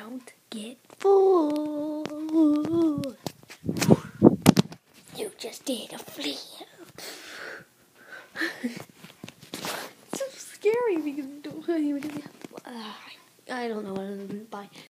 Don't get fooled. You just did a flip. It's so scary because I don't know what to buy.